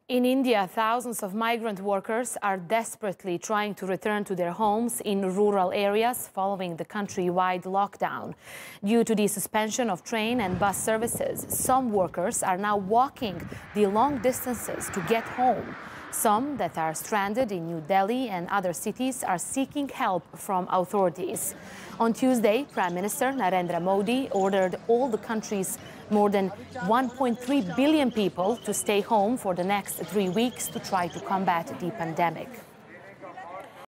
In India, thousands of migrant workers are desperately trying to return to their homes in rural areas following the countrywide lockdown. Due to the suspension of train and bus services, some workers are now walking the long distances to get home. Some that are stranded in New Delhi and other cities are seeking help from authorities. On Tuesday, Prime Minister Narendra Modi ordered all the country's more than 1.3 billion people to stay home for the next 3 weeks to try to combat the pandemic.